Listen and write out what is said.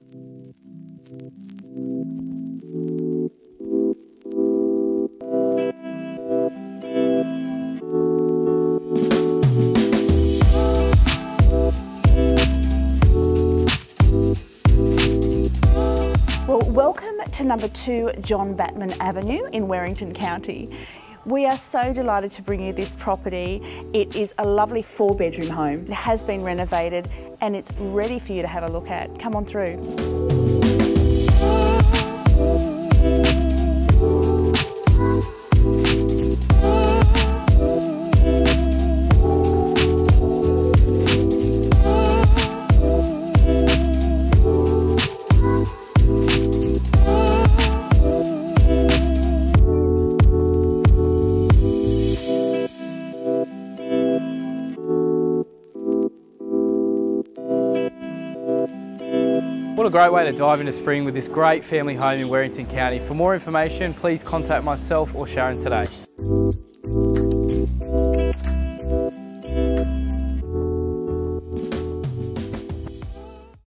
Well, welcome to number 2 John Batman Avenue in Werrington County. We are so delighted to bring you this property. It is a lovely 4-bedroom home. It has been renovated and it's ready for you to have a look at. Come on through. What a great way to dive into spring with this great family home in Werrington County. For more information, please contact myself or Sharon today.